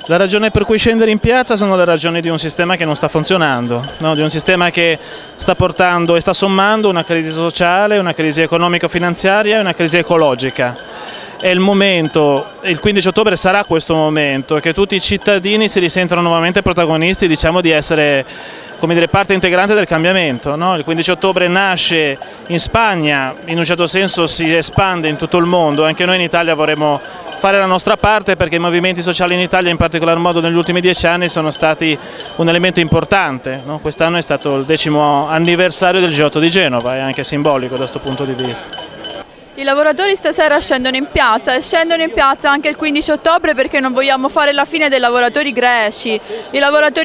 La ragione per cui scendere in piazza sono le ragioni di un sistema che non sta funzionando, no? Di un sistema che sta portando e sta sommando una crisi sociale, una crisi economico-finanziaria e una crisi ecologica. È il momento, il 15 ottobre sarà questo momento, che tutti i cittadini si risentano nuovamente protagonisti, diciamo, di essere, come dire, parte integrante del cambiamento, no? Il 15 ottobre nasce in Spagna, in un certo senso si espande in tutto il mondo, anche noi in Italia vorremmo fare la nostra parte perché i movimenti sociali in Italia, in particolar modo negli ultimi 10 anni, sono stati un elemento importante, no? Quest'anno è stato il 10° anniversario del G8 di Genova, è anche simbolico da questo punto di vista. I lavoratori stasera scendono in piazza e scendono in piazza anche il 15 ottobre perché non vogliamo fare la fine dei lavoratori greci. I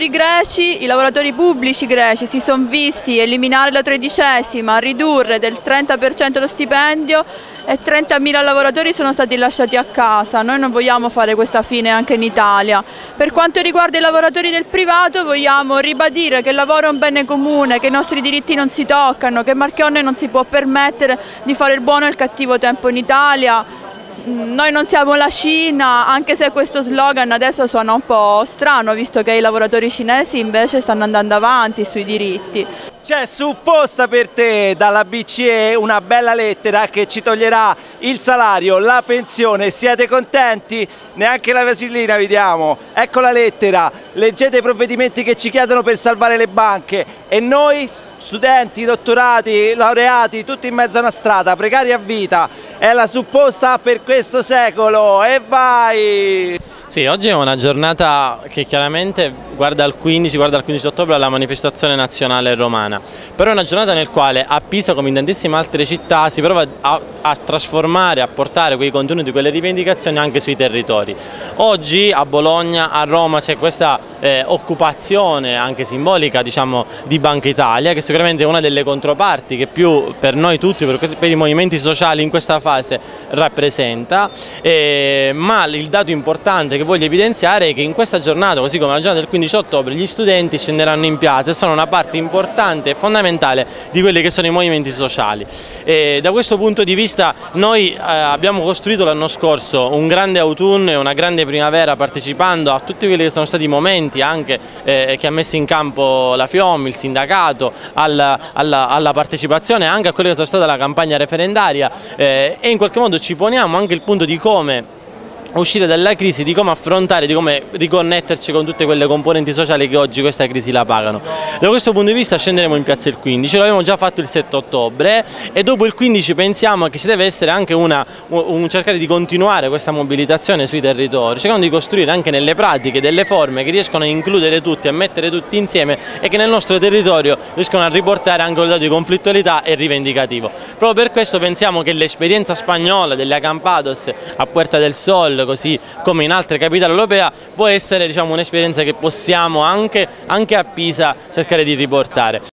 lavoratori pubblici greci si sono visti eliminare la 13ª, ridurre del 30% lo stipendio e 30.000 lavoratori sono stati lasciati a casa. Noi non vogliamo fare questa fine anche in Italia. Per quanto riguarda i lavoratori del privato vogliamo ribadire che il lavoro è un bene comune, che i nostri diritti non si toccano, che Marchionne non si può permettere di fare il buono e il cattivo tempo in Italia. Noi non siamo la Cina, anche se questo slogan adesso suona un po' strano, visto che i lavoratori cinesi invece stanno andando avanti sui diritti. C'è supposta per te dalla BCE una bella lettera che ci toglierà il salario, la pensione. Siete contenti? Neanche la vasellina vi diamo. Ecco la lettera, leggete i provvedimenti che ci chiedono per salvare le banche e noi, studenti, dottorati, laureati, tutti in mezzo a una strada, precari a vita, è la supposta per questo secolo. E vai! Sì, oggi è una giornata che chiaramente guarda al 15 ottobre alla manifestazione nazionale romana, però è una giornata nel quale a Pisa, come in tantissime altre città, si prova a trasformare, a portare quei contenuti, quelle rivendicazioni anche sui territori. Oggi a Bologna, a Roma c'è questa occupazione anche simbolica, diciamo, di Banca Italia, che sicuramente è una delle controparti che più per noi tutti, per i movimenti sociali in questa fase rappresenta, ma il dato importante che voglio evidenziare è che in questa giornata, così come la giornata del 15 ottobre, gli studenti scenderanno in piazza e sono una parte importante e fondamentale di quelli che sono i movimenti sociali. Da questo punto di vista noi abbiamo costruito l'anno scorso un grande autunno e una grande primavera partecipando a tutti quelli che sono stati i momenti anche che ha messo in campo la FIOM, il sindacato, alla partecipazione anche a quella che sono stata la campagna referendaria e in qualche modo ci poniamo anche il punto di come uscire dalla crisi, di come affrontare, di come riconnetterci con tutte quelle componenti sociali che oggi questa crisi la pagano. Da questo punto di vista scenderemo in piazza il 15, l'abbiamo già fatto il 7 ottobre e dopo il 15 pensiamo che ci deve essere anche un cercare di continuare questa mobilitazione sui territori, cercando di costruire anche nelle pratiche delle forme che riescono a includere tutti, a mettere tutti insieme e che nel nostro territorio riescono a riportare anche un dato di conflittualità e rivendicativo. Proprio per questo pensiamo che l'esperienza spagnola delle Acampados a Puerta del Sol, così come in altre capitali europee, può essere, diciamo, un'esperienza che possiamo anche a Pisa cercare di riportare.